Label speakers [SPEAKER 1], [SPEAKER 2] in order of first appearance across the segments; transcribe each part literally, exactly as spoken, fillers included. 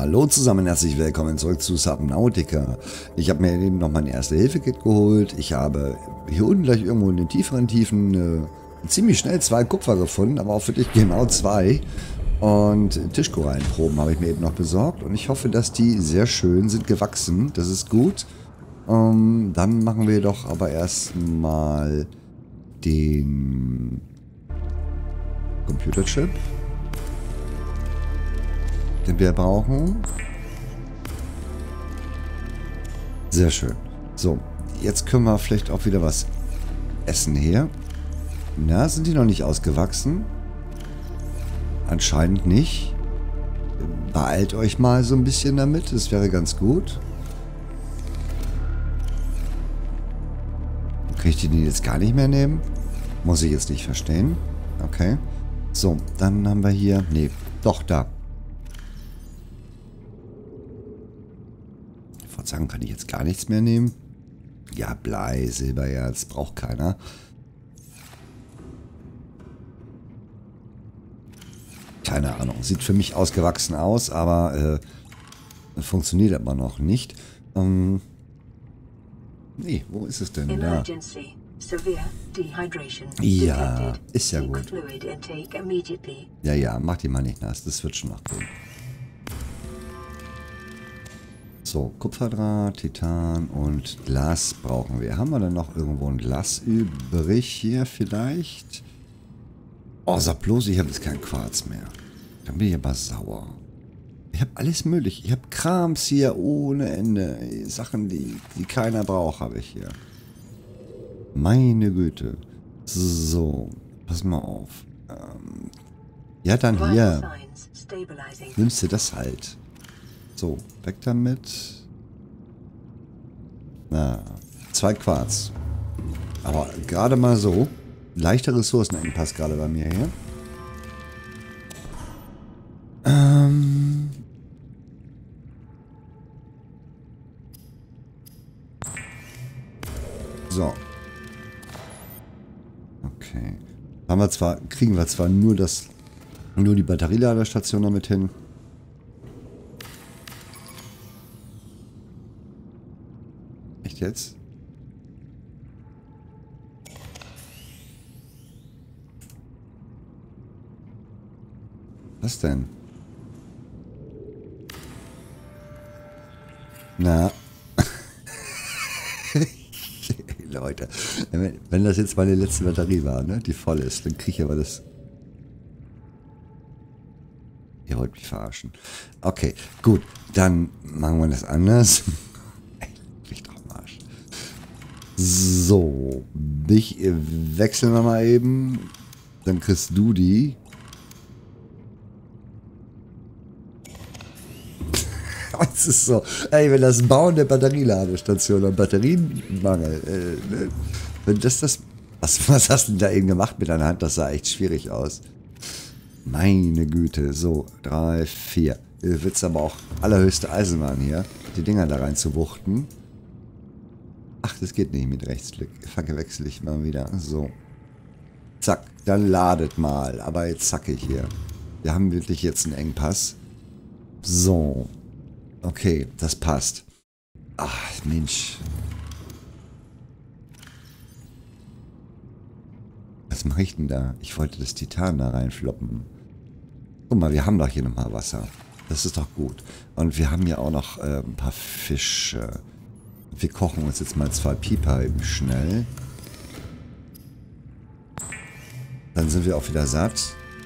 [SPEAKER 1] Hallo zusammen, herzlich willkommen zurück zu Subnautica. Ich habe mir eben noch mein Erste-Hilfe-Kit geholt. Ich habe hier unten gleich irgendwo in den tieferen Tiefen äh, ziemlich schnell zwei Kupfer gefunden, aber auch wirklich genau zwei. Und Tischkorallenproben habe ich mir eben noch besorgt und ich hoffe, dass die sehr schön sind gewachsen. Das ist gut. Ähm, dann machen wir doch aber erstmal den Computerchip, den wir brauchen. Sehr schön. So, jetzt können wir vielleicht auch wieder was essen hier. Na, sind die noch nicht ausgewachsen? Anscheinend nicht. Beeilt euch mal so ein bisschen damit, das wäre ganz gut. Kann ich die denn jetzt gar nicht mehr nehmen? Muss ich jetzt nicht verstehen. Okay. So, dann haben wir hier... Nee, doch, da. Ich wollte sagen, kann ich jetzt gar nichts mehr nehmen? Ja, Blei, Silbererz, braucht keiner. Keine Ahnung. Sieht für mich ausgewachsen aus, aber äh, funktioniert aber noch nicht. Ähm, nee, wo ist es denn? Da. Ja, ist ja gut. Ja, ja, mach die mal nicht nass. Das wird schon noch gehen. So, Kupferdraht, Titan und Glas brauchen wir. Haben wir dann noch irgendwo ein Glas übrig hier vielleicht? Oh, sag bloß, ich habe jetzt kein Quarz mehr. Dann bin ich aber sauer. Ich habe alles möglich. Ich habe Krams hier ohne Ende. Sachen, die, die keiner braucht, habe ich hier. Meine Güte. So, pass mal auf. Ähm, ja, dann hier. Nimmst du das halt. So, weg damit. Na, zwei Quarz. Aber gerade mal so. Leichter Ressourcenengpass gerade bei mir hier. Ähm. So. Okay. Haben wir zwar, kriegen wir zwar nur das, nur die Batterieladerstation damit hin. Echt jetzt? Was denn? Na. Leute. Wenn das jetzt meine letzte Batterie war, ne, die voll ist, dann kriege ich aber das... Ihr wollt mich verarschen. Okay, gut. Dann machen wir das anders. Krieg doch am Arsch. So. Dich wechseln wir mal eben. Dann kriegst du die. Es ist so, ey, wenn das Bauen der Batterieladestation und Batterienmangel, äh, ne, wenn das das, was, was hast du denn da eben gemacht mit deiner Hand? Das sah echt schwierig aus. Meine Güte, so, drei, vier. Ihr wird's aber auch allerhöchste Eisenbahn hier, die Dinger da rein zu wuchten. Ach, das geht nicht mit Rechtsklick. Verwechsel ich mal wieder. So. Zack, dann ladet mal. Aber jetzt zacke ich hier. Wir haben wirklich jetzt einen Engpass. So. Okay, das passt. Ach, Mensch. Was mache ich denn da? Ich wollte das Titan da reinfloppen. Guck mal, wir haben doch hier nochmal Wasser. Das ist doch gut. Und wir haben ja auch noch äh, ein paar Fische. Wir kochen uns jetzt mal zwei Pieper eben schnell. Dann sind wir auch wieder satt.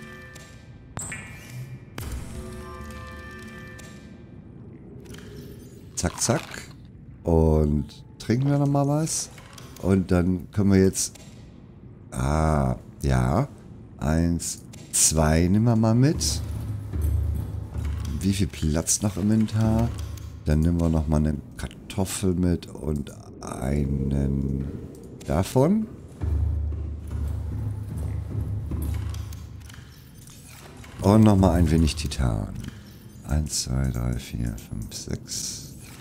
[SPEAKER 1] Zack, zack. Und trinken wir nochmal was. Und dann können wir jetzt... Ah, ja. Eins, zwei nehmen wir mal mit. Wie viel Platz noch im Inventar? Dann nehmen wir nochmal eine Kartoffel mit und einen davon. Und nochmal ein wenig Titan. Eins, zwei, drei, vier, fünf, sechs...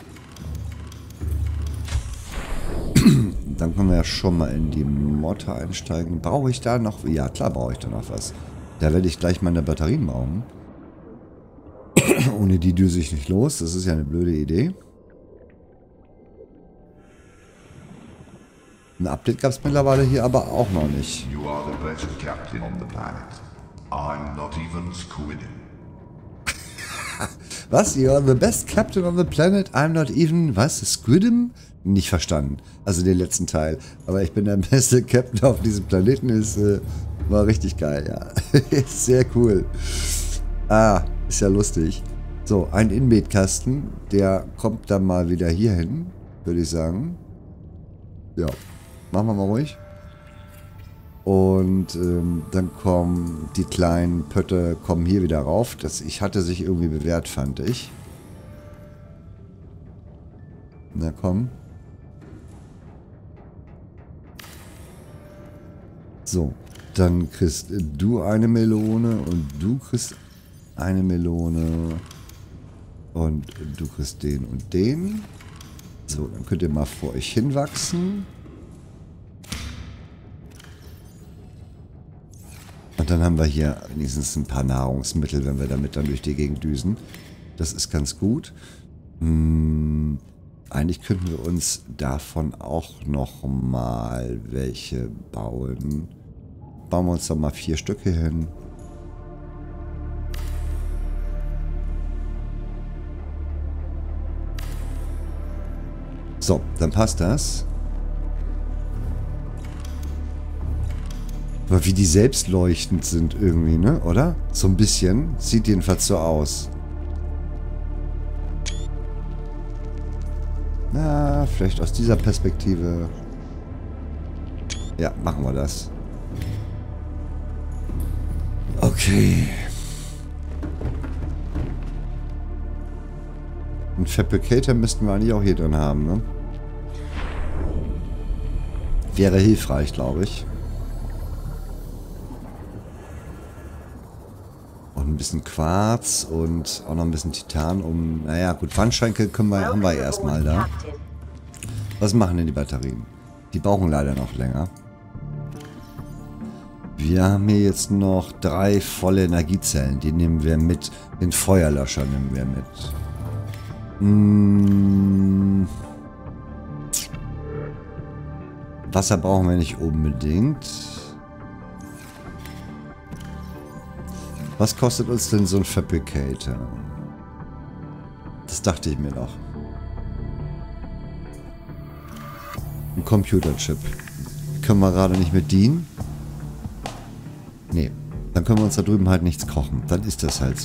[SPEAKER 1] Dann können wir ja schon mal in die Motte einsteigen. Brauche ich da noch... Ja, klar brauche ich da noch was. Da werde ich gleich meine Batterien bauen. Ohne die düse ich nicht los. Das ist ja eine blöde Idee. Ein Update gab es mittlerweile hier aber auch noch nicht.
[SPEAKER 2] You are the best captain on the planet. I'm not even Squidden.
[SPEAKER 1] Was? You are the best captain on the planet? I'm not even... Was? Squidem? Nicht verstanden. Also den letzten Teil. Aber ich bin der beste Captain auf diesem Planeten. Ist, äh, war richtig geil, ja. Ist sehr cool. Ah, ist ja lustig. So, ein Inbetkasten. Der kommt dann mal wieder hier hin, würde ich sagen. Ja, machen wir mal ruhig. Und ähm, dann kommen die kleinen Pötte kommen hier wieder rauf. Das ich hatte sich irgendwie bewährt, fand ich. Na komm. So, dann kriegst du eine Melone und du kriegst eine Melone und du kriegst den und den. So, dann könnt ihr mal vor euch hinwachsen. Und dann haben wir hier wenigstens ein paar Nahrungsmittel, wenn wir damit dann durch die Gegend düsen. Das ist ganz gut. Hm, eigentlich könnten wir uns davon auch noch mal welche bauen. Bauen wir uns doch mal vier Stücke hin. So, dann passt das. Aber wie die selbst leuchtend sind irgendwie, ne? Oder? So ein bisschen. Sieht jedenfalls so aus. Na, vielleicht aus dieser Perspektive. Ja, machen wir das. Okay. Einen Fabricator müssten wir eigentlich auch hier drin haben, ne? Wäre hilfreich, glaube ich. Und ein bisschen Quarz und auch noch ein bisschen Titan, um... Naja, gut, Wandschränke können wir, haben wir erstmal da. Was machen denn die Batterien? Die brauchen leider noch länger. Wir haben hier jetzt noch drei volle Energiezellen. Die nehmen wir mit. Den Feuerlöscher nehmen wir mit. Hm. Wasser brauchen wir nicht unbedingt. Was kostet uns denn so ein Fabricator? Das dachte ich mir doch. Ein Computerchip. Können wir gerade nicht mit dienen? Nee. Dann können wir uns da drüben halt nichts kochen. Dann ist das halt so.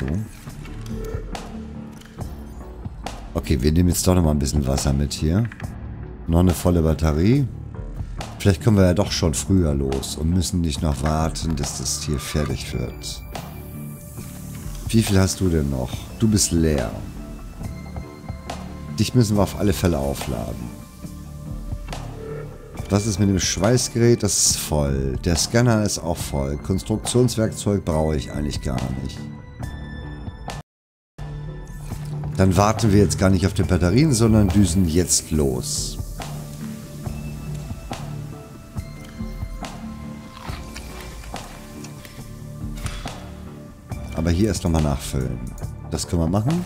[SPEAKER 1] Okay, wir nehmen jetzt doch noch mal ein bisschen Wasser mit hier. Noch eine volle Batterie. Vielleicht können wir ja doch schon früher los und müssen nicht noch warten, dass das hier fertig wird. Wie viel hast du denn noch? Du bist leer. Dich müssen wir auf alle Fälle aufladen. Was ist mit dem Schweißgerät? Das ist voll. Der Scanner ist auch voll. Konstruktionswerkzeug brauche ich eigentlich gar nicht. Dann warten wir jetzt gar nicht auf die Batterien, sondern düsen jetzt los. Aber hier erst nochmal nachfüllen. Das können wir machen.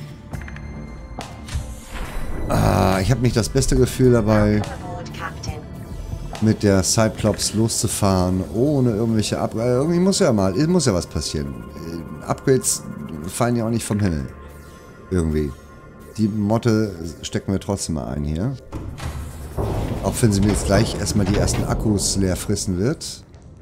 [SPEAKER 1] Ah, ich habe nicht das beste Gefühl dabei, mit der Cyclops loszufahren, ohne irgendwelche Upgrades. Irgendwie muss ja mal, muss ja was passieren. Upgrades fallen ja auch nicht vom Himmel. Irgendwie. Die Motte stecken wir trotzdem mal ein hier. Auch wenn sie mir jetzt gleich erstmal die ersten Akkus leer frissen wird.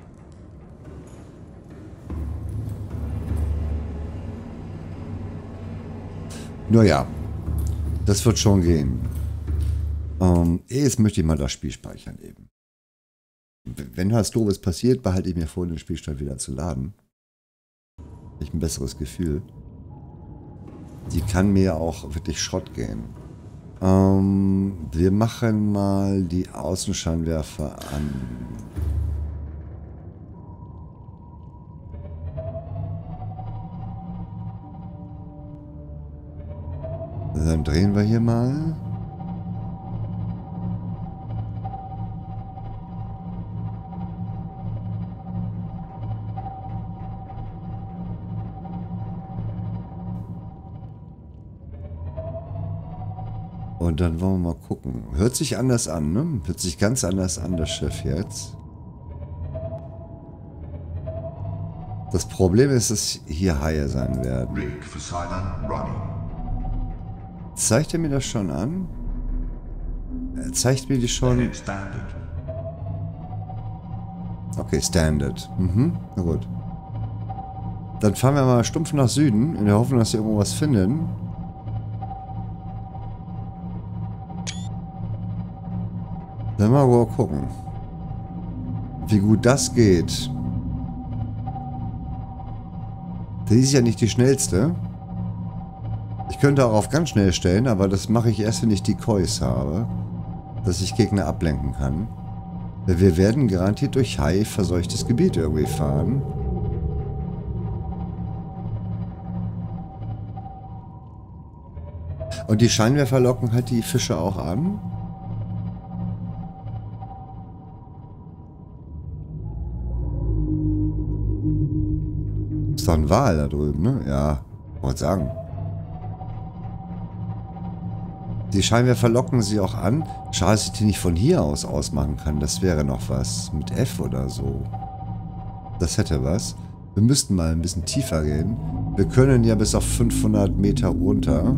[SPEAKER 1] Nur ja, das wird schon gehen. Ähm, jetzt möchte ich mal das Spiel speichern eben. Wenn was Doofes passiert, behalte ich mir vor, den Spielstand wieder zu laden. Ich ein besseres Gefühl. Die kann mir auch wirklich Schrott gehen. Ähm, wir machen mal die Außenscheinwerfer an. Dann drehen wir hier mal. Und dann wollen wir mal gucken. Hört sich anders an, ne? Hört sich ganz anders an, das Schiff jetzt. Das Problem ist, dass hier Haie sein werden.
[SPEAKER 2] Rig for Cylon running.
[SPEAKER 1] Zeigt er mir das schon an? Er zeigt mir die schon...
[SPEAKER 2] Head standard.
[SPEAKER 1] Okay, Standard. Mhm, na gut. Dann fahren wir mal stumpf nach Süden, in der Hoffnung, dass wir irgendwo was finden. Dann mal mal gucken, wie gut das geht. Die ist ja nicht die schnellste. Ich könnte auch auf ganz schnell stellen, aber das mache ich erst, wenn ich die Decoys habe, dass ich Gegner ablenken kann. Wir werden garantiert durch Hai verseuchtes Gebiet irgendwie fahren. Und die Scheinwerfer locken halt die Fische auch an. Ist doch ein Wal da drüben, ne? Ja, wollte sagen. Die Scheinwerfer locken sie auch an. Schade, dass ich die nicht von hier aus ausmachen kann. Das wäre noch was. Mit F oder so. Das hätte was. Wir müssten mal ein bisschen tiefer gehen. Wir können ja bis auf fünfhundert Meter runter.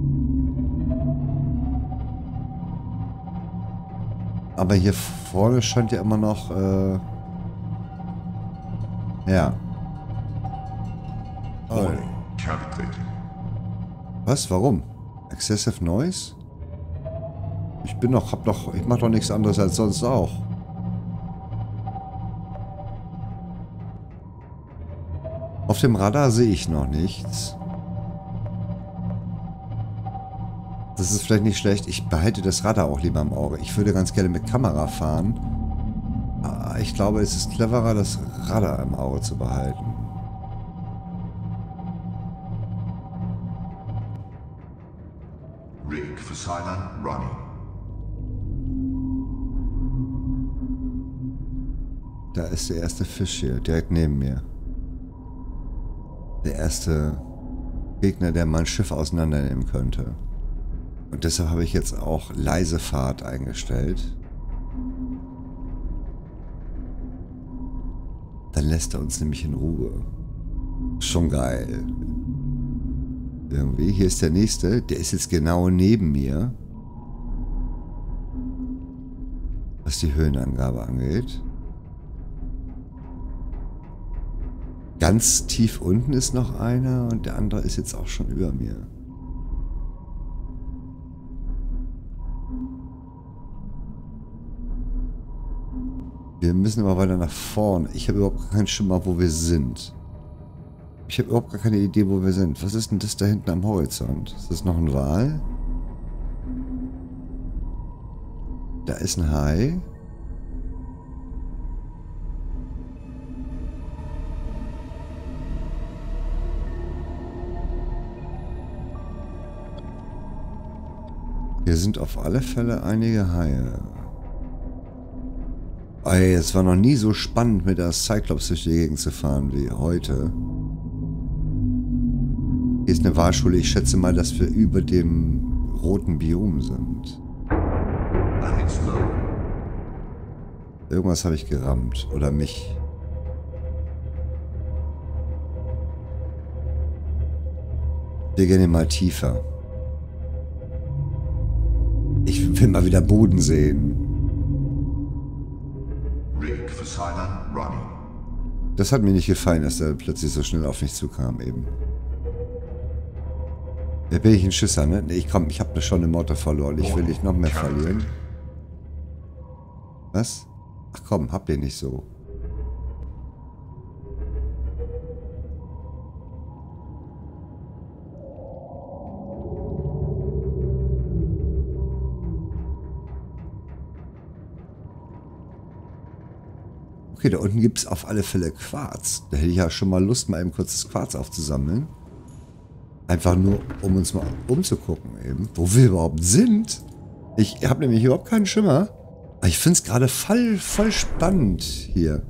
[SPEAKER 1] Aber hier vorne scheint ja immer noch... Äh ja. Oh.
[SPEAKER 2] Calculating.
[SPEAKER 1] Was? Warum? Excessive Noise? Ich bin doch, hab doch, ich mach doch nichts anderes als sonst auch. Auf dem Radar sehe ich noch nichts. Das ist vielleicht nicht schlecht. Ich behalte das Radar auch lieber im Auge. Ich würde ganz gerne mit Kamera fahren. Aber ich glaube, es ist cleverer, das Radar im Auge zu behalten.
[SPEAKER 2] Rig for Cylon running.
[SPEAKER 1] Da ist der erste Fisch hier, direkt neben mir. Der erste Gegner, der mein Schiff auseinandernehmen könnte. Und deshalb habe ich jetzt auch leise Fahrt eingestellt. Dann lässt er uns nämlich in Ruhe. Schon geil. Irgendwie. Hier ist der nächste. Der ist jetzt genau neben mir. Was die Höhenangabe angeht. Ganz tief unten ist noch einer und der andere ist jetzt auch schon über mir. Wir müssen aber weiter nach vorne. Ich habe überhaupt keinen Schimmer, wo wir sind. Ich habe überhaupt gar keine Idee, wo wir sind. Was ist denn das da hinten am Horizont? Ist das noch ein Wal? Da ist ein Hai. Hier sind auf alle Fälle einige Haie. Ey, es war noch nie so spannend, mit der Cyclops durch die Gegend zu fahren wie heute. Hier ist eine Walschule. Ich schätze mal, dass wir über dem roten Biom sind. Irgendwas habe ich gerammt. Oder mich. Wir gehen hier mal tiefer. Ich will mal wieder Boden sehen.
[SPEAKER 2] Rig for Cylon running.
[SPEAKER 1] Das hat mir nicht gefallen, dass er plötzlich so schnell auf mich zukam eben. Da bin ich ein Schisser, ne? Nee, ich komm, ich habe schon eine Motte verloren. Ich will nicht noch mehr verlieren. Was? Ach komm, habt ihr nicht so. Okay, da unten gibt es auf alle Fälle Quarz. Da hätte ich ja schon mal Lust, mal eben kurz das Quarz aufzusammeln. Einfach nur, um uns mal umzugucken eben, wo wir überhaupt sind. Ich habe nämlich überhaupt keinen Schimmer. Aber ich finde es gerade voll, voll spannend hier.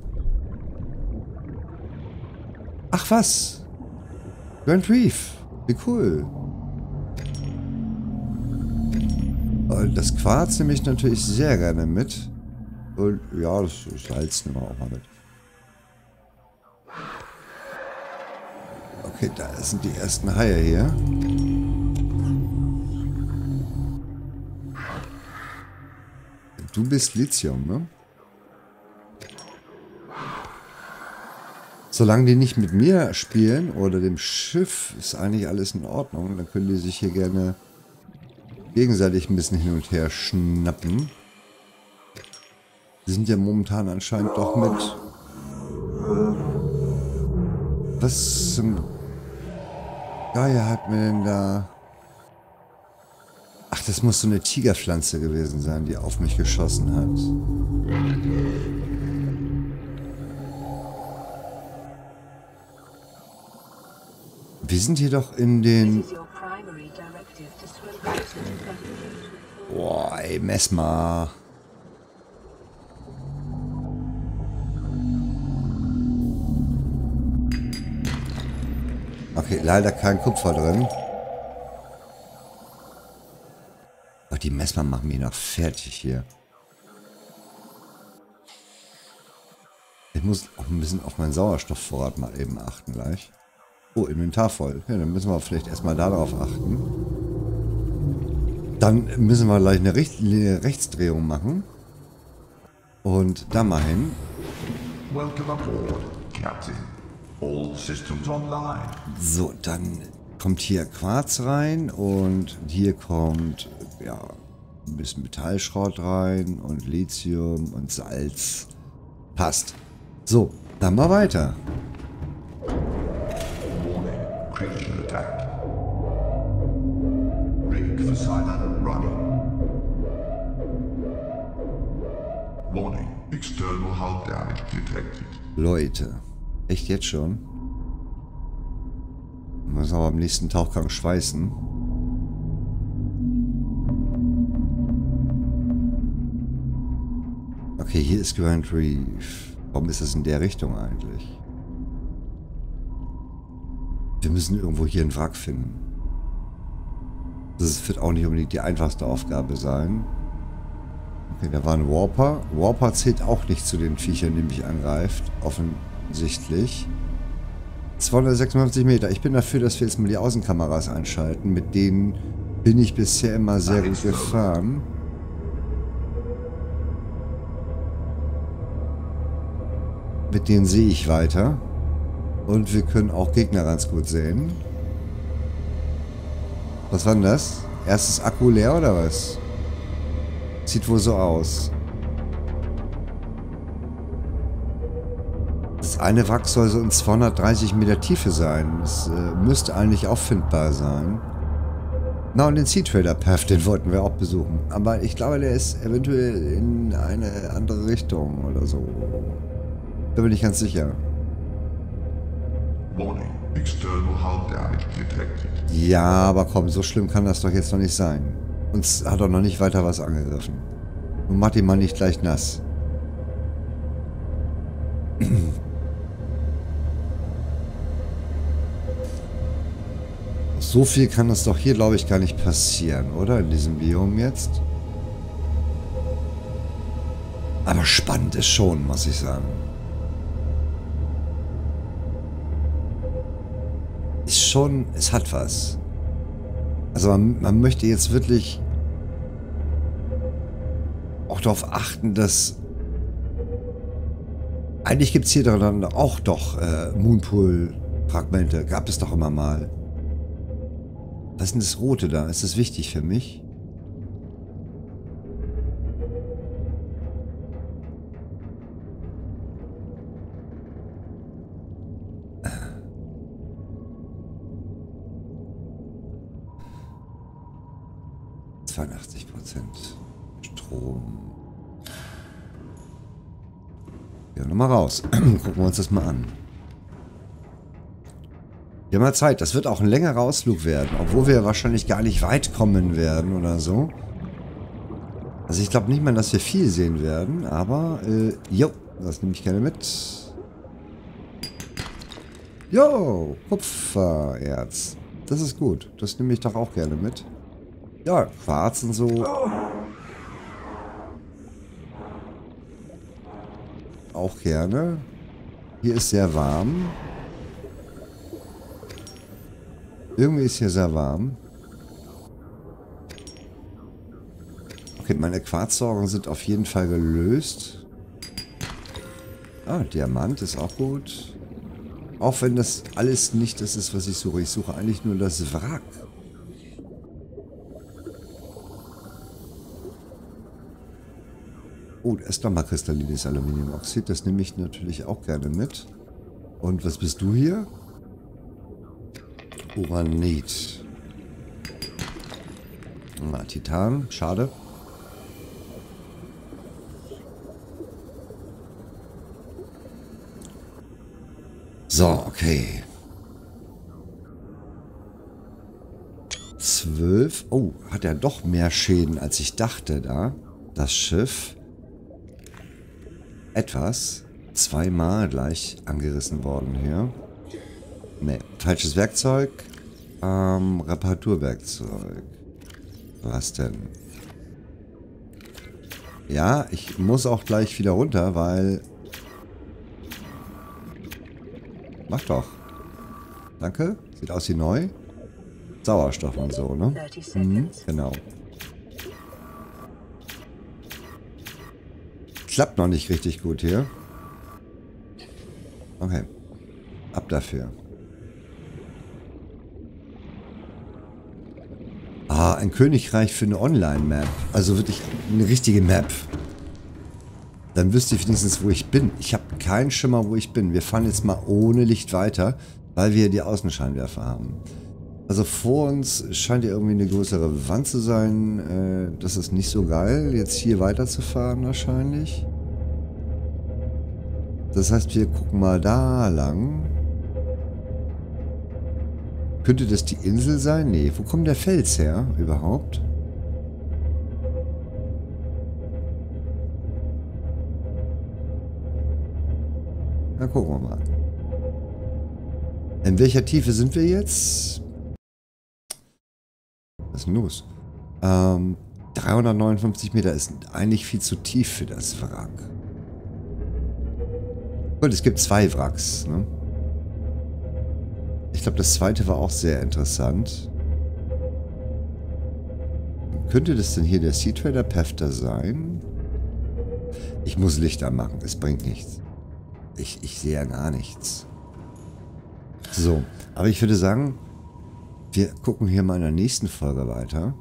[SPEAKER 1] Ach was. Grand Reef. Wie cool. Und das Quarz nehme ich natürlich sehr gerne mit. Und ja, das Salz nehmen wir auch mal mit. Okay, da sind die ersten Haie hier. Du bist Lithium, ne? Solange die nicht mit mir spielen oder dem Schiff, ist eigentlich alles in Ordnung. Dann können die sich hier gerne gegenseitig ein bisschen hin und her schnappen. Die sind ja momentan anscheinend doch mit... Was zum Geier hat mir denn da... Ach, das muss so eine Tigerpflanze gewesen sein, die auf mich geschossen hat. Wir sind hier doch in den... Boah, ey, Messmer. Okay, leider kein Kupfer drin. Ach, die Messmer machen mich noch fertig hier. Ich muss auch ein bisschen auf meinen Sauerstoffvorrat mal eben achten gleich. Oh, Inventar voll. Ja, dann müssen wir vielleicht erstmal darauf achten. Dann müssen wir gleich eine, Recht eine Rechtsdrehung machen. Und da mal hin.
[SPEAKER 2] Welcome aboard, Captain. All systems online.
[SPEAKER 1] So, dann kommt hier Quarz rein und hier kommt ja ein bisschen Metallschrott rein und Lithium und Salz. Passt. So, dann mal weiter.
[SPEAKER 2] Warning, critical attack. Rig for silent running. Warning, external hull damage detected.
[SPEAKER 1] Leute, echt jetzt schon? Müssen wir aber am nächsten Tauchgang schweißen. Okay, hier ist Grand Reef. Warum ist das in der Richtung eigentlich? Wir müssen irgendwo hier einen Wrack finden. Das wird auch nicht unbedingt die einfachste Aufgabe sein. Okay, da war ein Warper. Warper zählt auch nicht zu den Viechern, die mich angreift. Offensichtlich. zweihundertsechsundfünfzig Meter. Ich bin dafür, dass wir jetzt mal die Außenkameras einschalten. Mit denen bin ich bisher immer sehr gut gefahren. Mit denen sehe ich weiter. Und wir können auch Gegner ganz gut sehen. Was war denn das? Erstes Akku leer oder was? Sieht wohl so aus. Das eine Wrack soll so in zweihundertdreißig Meter Tiefe sein. Das äh, müsste eigentlich auffindbar sein. Na, und den Sea Trader Path, den wollten wir auch besuchen. Aber ich glaube, der ist eventuell in eine andere Richtung oder so. Da bin ich ganz sicher.
[SPEAKER 2] Warning, external hull damage detected.
[SPEAKER 1] Ja, aber komm, so schlimm kann das doch jetzt noch nicht sein. Uns hat doch noch nicht weiter was angegriffen. Und mach die mal nicht gleich nass. So viel kann das doch hier, glaube ich, gar nicht passieren, oder? In diesem Biom jetzt. Aber spannend ist schon, muss ich sagen. Ist schon, es hat was. Also man, man möchte jetzt wirklich auch darauf achten, dass eigentlich gibt es hier dann auch doch äh, Moonpool-Fragmente. Gab es doch immer mal. Was ist denn das Rote da? Ist das wichtig für mich? zweiundachtzig Prozent Strom. Ja, nochmal raus. Gucken wir uns das mal an. Wir haben mal Zeit. Das wird auch ein längerer Ausflug werden. Obwohl wir wahrscheinlich gar nicht weit kommen werden oder so. Also ich glaube nicht mal, dass wir viel sehen werden. Aber, äh, jo, das nehme ich gerne mit. Jo, Kupfererz. Das ist gut. Das nehme ich doch auch gerne mit. Ja, Quarz und so. Auch gerne. Hier ist sehr warm. Irgendwie ist hier sehr warm. Okay, meine Quarzsorgen sind auf jeden Fall gelöst. Ah, Diamant ist auch gut. Auch wenn das alles nicht das ist, was ich suche. Ich suche eigentlich nur das Wrack. Oh, da ist nochmal kristallines Aluminiumoxid. Das nehme ich natürlich auch gerne mit. Und was bist du hier? Uranit. Na, Titan. Schade. So, okay. Zwölf. Oh, hat er doch mehr Schäden, als ich dachte da. Das Schiff. Etwas. Zweimal gleich angerissen worden hier. Ne, falsches Werkzeug. Ähm, Reparaturwerkzeug. Was denn? Ja, ich muss auch gleich wieder runter, weil... Mach doch. Danke. Sieht aus wie neu. Sauerstoff und so, ne? Mhm, genau. Klappt noch nicht richtig gut hier. Okay. Ab dafür. Ah, ein Königreich für eine Online-Map. Also wirklich eine richtige Map. Dann wüsste ich wenigstens, wo ich bin. Ich habe keinen Schimmer, wo ich bin. Wir fahren jetzt mal ohne Licht weiter, weil wir die Außenscheinwerfer haben. Also vor uns scheint ja irgendwie eine größere Wand zu sein. Äh, das ist nicht so geil, jetzt hier weiterzufahren wahrscheinlich. Das heißt, wir gucken mal da lang. Könnte das die Insel sein? Nee, wo kommt der Fels her überhaupt? Na, gucken wir mal. In welcher Tiefe sind wir jetzt? Was ist denn los? Ähm, dreihundertneunundfünfzig Meter ist eigentlich viel zu tief für das Wrack. Und es gibt zwei Wracks, ne? Ich glaube, das zweite war auch sehr interessant. Könnte das denn hier der Sea Trader Pefter sein? Ich muss Lichter machen, es bringt nichts. Ich, ich sehe ja gar nichts. So, aber ich würde sagen, wir gucken hier mal in der nächsten Folge weiter.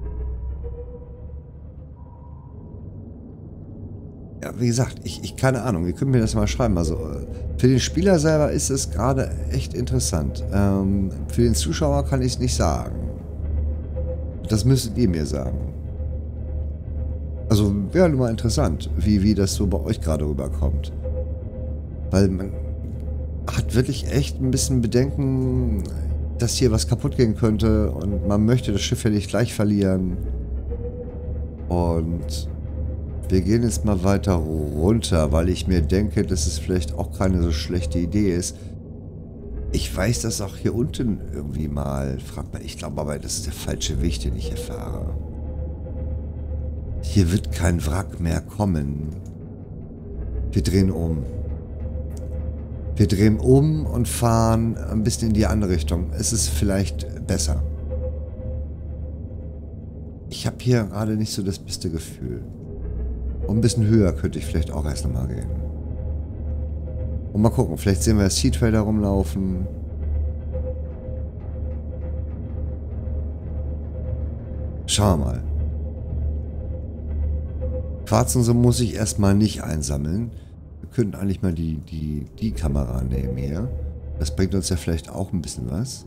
[SPEAKER 1] Ja, wie gesagt, ich, ich keine Ahnung, ihr könnt mir das mal schreiben. Also für den Spieler selber ist es gerade echt interessant. Ähm, für den Zuschauer kann ich es nicht sagen. Das müsstet ihr mir sagen. Also wäre nun mal interessant, wie, wie das so bei euch gerade rüberkommt. Weil man hat wirklich echt ein bisschen Bedenken, dass hier was kaputt gehen könnte und man möchte das Schiff ja nicht gleich verlieren. Und wir gehen jetzt mal weiter runter, weil ich mir denke, dass es vielleicht auch keine so schlechte Idee ist. Ich weiß das auch hier unten irgendwie mal. Fragt man, ich glaube aber, das ist der falsche Weg, den ich hier fahre. Hier wird kein Wrack mehr kommen. Wir drehen um. Wir drehen um und fahren ein bisschen in die andere Richtung. Es ist vielleicht besser. Ich habe hier gerade nicht so das beste Gefühl. Und ein bisschen höher könnte ich vielleicht auch erst nochmal gehen. Und mal gucken, vielleicht sehen wir Sea Trader rumlaufen. Schauen wir mal. Quarz und so muss ich erstmal nicht einsammeln. Wir könnten eigentlich mal die, die, die Kamera nehmen hier. Das bringt uns ja vielleicht auch ein bisschen was.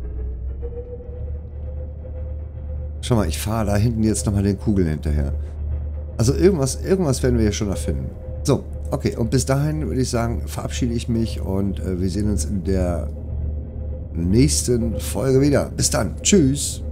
[SPEAKER 1] Schau mal, ich fahre da hinten jetzt nochmal den Kugeln hinterher. Also irgendwas, irgendwas werden wir ja schon erfinden. So, okay. Und bis dahin würde ich sagen, verabschiede ich mich und äh, wir sehen uns in der nächsten Folge wieder. Bis dann. Tschüss.